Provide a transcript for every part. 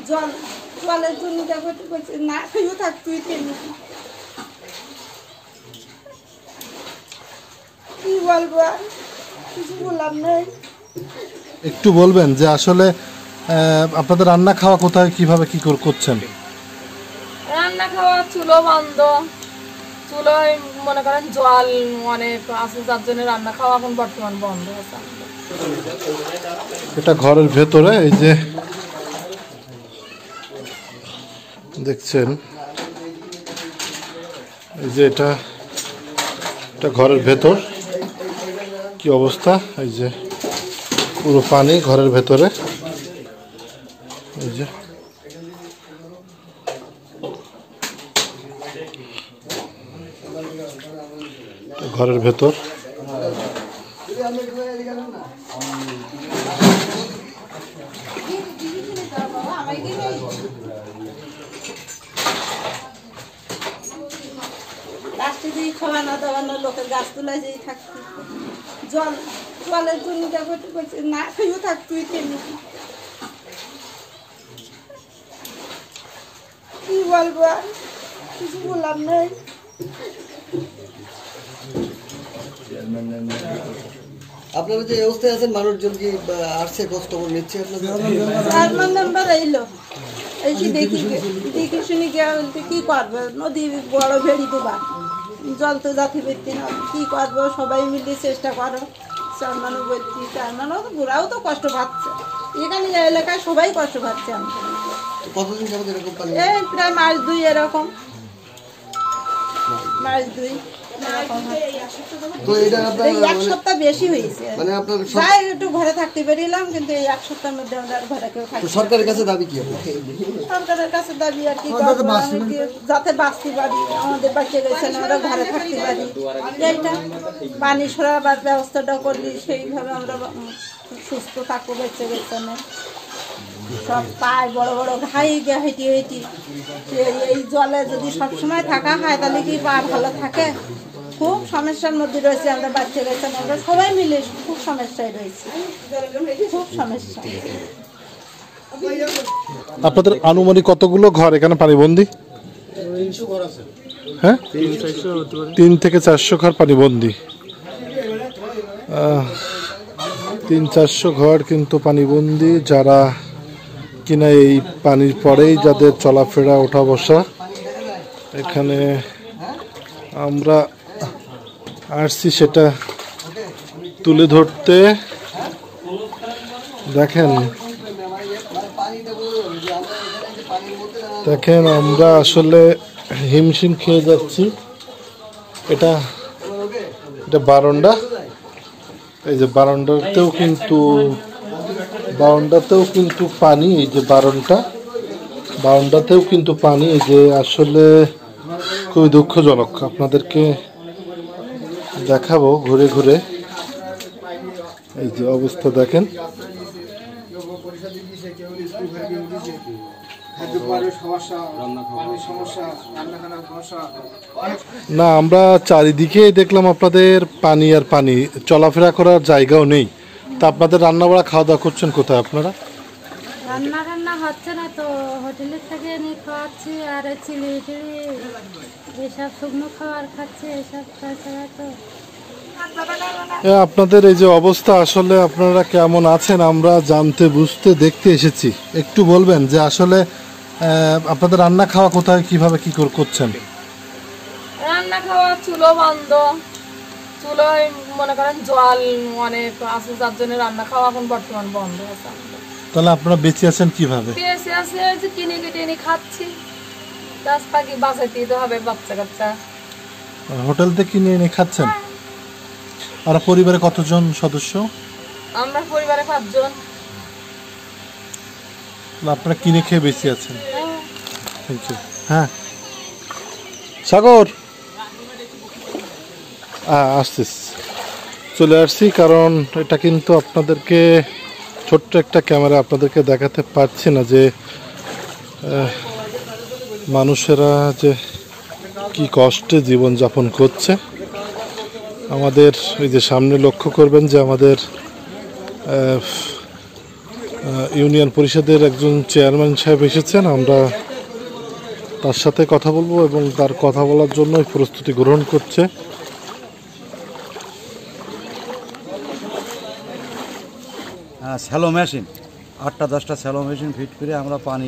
জল জলের জন্য দেখো না খেয়েও থাক তুই কি বলবো আর কিছু বললাম নেই। একটু বলবেন যে আসলে আপনাদের রান্না খাওয়া কোথায় কিভাবে কি করছেন? রান্না খাওয়া চুলো বন্ধ, চুলোয় মনে করেন জল অনেক আছে যার জন্য রান্না খাওয়া এখন বর্তমান বন্ধ আছে। এটা ঘরের ভেতরে এই যে দেখছেন, এই যে এটা ঘরের ভেতর কি অবস্থা, এই যে পুরো পানি ঘরের ভেতরে, এই যে ঘরের ভেতর। লাস্টে দিয়ে খাওয়ানো দাওয়ানো লোকের গাছ তোলা যেই থাকতো জলের জন্য দেখো না খেয়েও থাক তুই কি বলবো আর কিছু বললাম নেই। আপনারা যে অবস্থায় আছেন মানুষজন কি আসছে খোঁজ খবর নিচ্ছে আপনাদের? চেয়ারম্যান মেম্বার এলো এসে দেখি শুনি কি করবো, নদী বড় ভেড়ি দেবার জল তো যাতে পেতে না, কি করবো সবাই মিলে চেষ্টা করো। চেয়ারম্যানও বলছি, চেয়ারম্যানও তো বুড়াও তো কষ্ট পাচ্ছে, এখানে এলাকায় সবাই কষ্ট পাচ্ছে। আমি কতদিন যাবত এরকম পানি? এই প্রায় মাস দুই এরকম, মাস দুই তো এটা আপনার এক সপ্তাহ বেশি হয়েছে, মানে আপনার যাই একটু ঘরে থাকতে পেরিলাম, কিন্তু এই এক সপ্তাহের মধ্যে আমরা ঘরে কেউ থাকি। সরকারের কাছে দাবি কি হবে? সরকারের কাছে দাবি আর কি করবো, আমি কি যাতে বাঁচতে পারি, আমাদের বাচ্চা গেছে না আমরা ঘরে থাকতে পারি, এইটা পানি সরাবার ব্যবস্থাটা করলি সেইভাবে আমরা সুস্থ থাকবো। বাচ্চা গেছে না সব পায় বড় বড় ঘাই হেঁটি হেঁটি, এই জলে যদি সবসময় থাকা হয় তাহলে কি পা ভালো থাকে? খুব সমস্যার মধ্যে রয়েছে আমরা, বাচ্চা গেছে আমরা সবাই মিলে খুব সমস্যায় রয়েছি, খুব সমস্যা। আপনাদের আনুমানিক কতগুলো ঘর এখানে পানিবন্দী? হ্যাঁ, 3 থেকে 400 ঘর পানিবন্দী। 300-400 ঘর কিন্তু পানিবন্দী, যারা কিনা এই পানির পরেই যাদের চলাফেরা ওঠা বসা। এখানে আমরা আসছি সেটা তুলে ধরতে। দেখেন আমরা আসলে হিমশিম খেয়ে যাচ্ছি। এটা বারান্দা, এই যে বারান্দাতেও কিন্তু পানি, এই যে বারান্দাতেও কিন্তু পানি। এই যে আসলে খুবই দুঃখজনক, আপনাদেরকে দেখাবো ঘুরে ঘুরে। এই যে অবস্থা দেখেন, না আমরা চারিদিকে দেখলাম আপনাদের পানি আর পানি, চলাফেরা করার জায়গাও নেই। তা আপনাদের রান্না বাড়া খাওয়া দাওয়া করছেন কোথায় আপনারা? রান্না হচ্ছে না তো, হোটেলের থেকে নিয়ে খাওয়াচ্ছি, আর চিলি টিলি এসব শুকনো খাবার খাচ্ছি, এসব ছাড়া তো। আপনাদের এই যে অবস্থা, আসলে আপনারা কেমন আছেন আমরা জানতে বুঝতে দেখতে এসেছি। একটু বলবেন যে আসলে আপনাদের রান্না খাওয়া কোথায় কিভাবে কি করছেন? রান্না খাওয়া চুলো বন্ধ, চুলোয় মনে করেন জল অনেক আছে যার জন্য রান্না খাওয়া এখন বর্তমান বন্ধ আছে। তাহলে আপনারা বেঁচে আছেন কিভাবে? বেঁচে আছে যে কিনে কেটে খাচ্ছি, গাছ পাখি বাঁচাইতে তো হবে, বাচ্চা কাচ্চা হোটেল থেকে কিনে এনে খাচ্ছেন। আর পরিবারে কতজন সদস্য? আমরা পরিবারে 5 জন। আপনারা কিনে খেয়ে বেঁচে আছেন। Thank you. হ্যাঁ সাগর, আসছিস, চলে আসছি, কারণ এটা কিন্তু আপনাদেরকে ছোট্ট একটা ক্যামেরা আপনাদেরকে দেখাতে পারছি না যে মানুষেরা যে কি কষ্টে জীবনযাপন করছে। আমাদের এই যে সামনে লক্ষ্য করবেন যে আমাদের ইউনিয়ন পরিষদের একজন চেয়ারম্যান সাহেব এসেছেন, আমরা তার সাথে কথা বলবো এবং তার কথা বলার জন্য প্রস্তুতি গ্রহণ করছে। স্যালো মেশিন 8-10টা স্যালো মেশিন ফিট করে আমরা পানি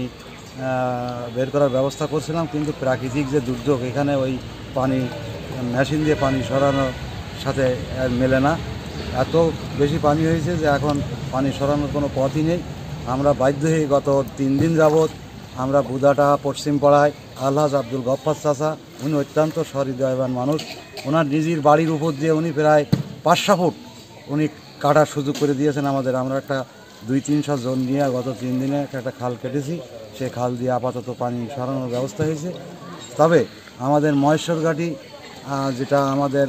বের করার ব্যবস্থা করছিলাম, কিন্তু প্রাকৃতিক যে দুর্যোগ, এখানে ওই পানি মেশিন দিয়ে পানি সরানোর সাথে মেলে না। এত বেশি পানি হয়েছে যে এখন পানি সরানোর কোনো পথই নেই। আমরা বাধ্য হয়ে গত 3 দিন যাবৎ আমরা বুদাটা পশ্চিম পাড়ায় আলহাজ আব্দুল গফফার চাচা, উনি অত্যন্ত সহৃদয়বান মানুষ। ওনার নিজের বাড়ির উপর দিয়ে উনি প্রায় 500 ফুট উনি কাটার সুযোগ করে দিয়েছেন আমাদের। আমরা একটা 200-300 জন নিয়ে গত 3 দিনে একটা খাল কেটেছি, সেই খাল দিয়ে আপাতত পানি সরানোর ব্যবস্থা হয়েছে। তবে আমাদের মহেশ্বরঘাটি যেটা আমাদের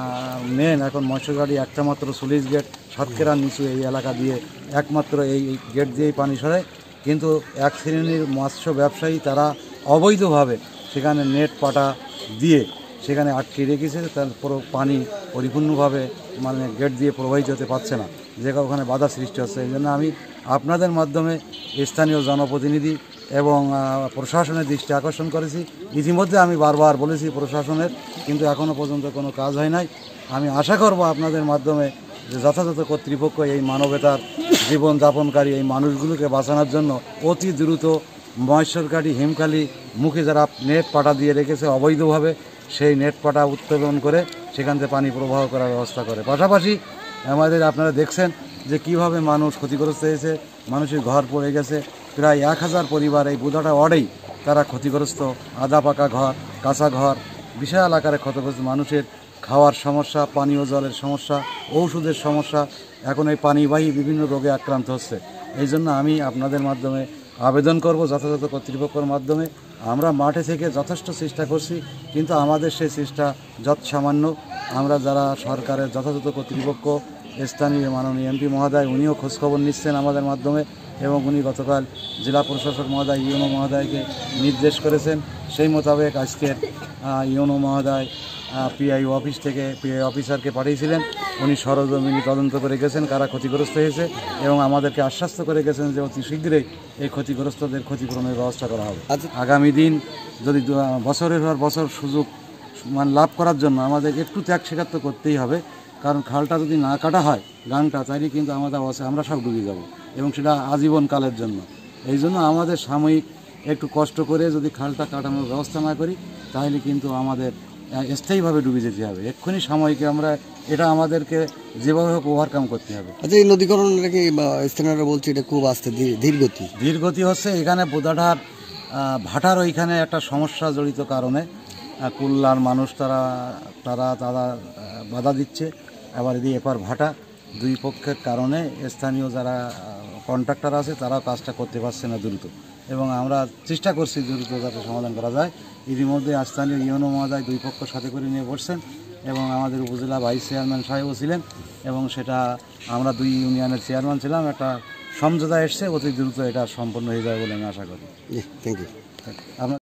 মেন, এখন মহেশ্বরঘাটি একটা মাত্র সুলিশ গেট, সাতক্ষীরার নিচু এই এলাকা দিয়ে একমাত্র এই গেট দিয়েই পানি সরায়। কিন্তু এক শ্রেণীর মৎস্য ব্যবসায়ী তারা অবৈধভাবে সেখানে নেট পাটা দিয়ে সেখানে আটকে রেখেছে, তারপর পানি পরিপূর্ণভাবে মানে গেট দিয়ে প্রবাহিত হতে পারছে না, যে ওখানে বাধা সৃষ্টি হচ্ছে। এই জন্য আমি আপনাদের মাধ্যমে স্থানীয় জনপ্রতিনিধি এবং প্রশাসনের দৃষ্টি আকর্ষণ করেছি। ইতিমধ্যে আমি বারবার বলেছি প্রশাসনের, কিন্তু এখনও পর্যন্ত কোনো কাজ হয় নাই। আমি আশা করব আপনাদের মাধ্যমে যে যথাযথ কর্তৃপক্ষ এই মানবতার জীবনযাপনকারী এই মানুষগুলোকে বাঁচানোর জন্য অতি দ্রুত মহেশ্বরঘাটি হিমখালি মুখে যারা নেট পাটা দিয়ে রেখেছে অবৈধভাবে, সেই নেট পাটা উত্তোলন করে সেখান থেকে পানি প্রবাহ করার ব্যবস্থা করে। পাশাপাশি আমাদের আপনারা দেখছেন যে কিভাবে মানুষ ক্ষতিগ্রস্ত হয়েছে, মানুষের ঘর পড়ে গেছে। প্রায় 1000 পরিবার এই বুদাটা ওয়ার্ডেই তারা ক্ষতিগ্রস্ত, আধা পাকা ঘর, কাঁচা ঘর, বিশাল আকারে ক্ষতিগ্রস্ত। মানুষের খাওয়ার সমস্যা, পানীয় জলের সমস্যা, ঔষধের সমস্যা, এখন এই পানিবাহী বিভিন্ন রোগে আক্রান্ত হচ্ছে। এই জন্য আমি আপনাদের মাধ্যমে আবেদন করব যথাযথ কর্তৃপক্ষের মাধ্যমে। আমরা মাঠে থেকে যথেষ্ট চেষ্টা করছি, কিন্তু আমাদের সেই চেষ্টা যৎসামান্য। আমরা যারা সরকারের যথাযথ কর্তৃপক্ষ, স্থানীয় মাননীয় এমপি মহোদয়, উনিও খোঁজখবর নিচ্ছেন আমাদের মাধ্যমে, এবং উনি গতকাল জেলা প্রশাসক মহোদয়, ইউনো মহোদয়কে নির্দেশ করেছেন। সেই মোতাবেক আজকের ইউনো মহোদয় পিআই অফিস থেকে পিআই অফিসারকে পাঠিয়েছিলেন। উনি সরজমিনে তদন্ত করে গেছেন কারা ক্ষতিগ্রস্ত হয়েছে, এবং আমাদেরকে আশ্বস্ত করে গেছেন যে অতি শীঘ্রই এই ক্ষতিগ্রস্তদের ক্ষতিপূরণের ব্যবস্থা করা হবে। আগামী দিন যদি বছরের পর বছর সুযোগ মানে লাভ করার জন্য আমাদের একটু ত্যাগ স্বীকার তো করতেই হবে, কারণ খালটা যদি না কাটা হয় গানটা, তাইলে কিন্তু আমরা সব ডুবে যাব, এবং সেটা আজীবনকালের জন্য। এই জন্য আমাদের সাময়িক একটু কষ্ট করে যদি খালটা কাটানোর ব্যবস্থা না করি, তাহলে কিন্তু আমাদের স্থায়ীভাবে ডুবে যেতে হবে। এক্ষুনি সাময়িক আমরা এটা আমাদেরকে যেভাবে হোক ওভারকাম করতে হবে। আচ্ছা, এই নদীকরণ নাকি স্থানীয়রা বলছে এটা খুব আস্তে ধীরগতি হচ্ছে। এখানে বোদাঢার ভাটার ওইখানে একটা সমস্যা জড়িত কারণে কুল্লার মানুষ তারা বাধা দিচ্ছে, আবার এদিকে এপার ভাটা, দুই পক্ষের কারণে স্থানীয় যারা কন্ট্রাক্টর আছে তারাও কাজটা করতে পারছে না দ্রুত, এবং আমরা চেষ্টা করছি দ্রুত যাতে সমাধান করা যায়। ইতিমধ্যে স্থানীয় ইউনো মহোদয় দুই পক্ষ সাথে করে নিয়ে বসছেন, এবং আমাদের উপজেলা ভাইস চেয়ারম্যান সাহেবও ছিলেন, এবং সেটা আমরা 2 ইউনিয়নের চেয়ারম্যান ছিলাম। একটা সমঝোতা এসছে, অতি দ্রুত এটা সম্পন্ন হয়ে যাবে বলে আমি আশা করি। Thank you.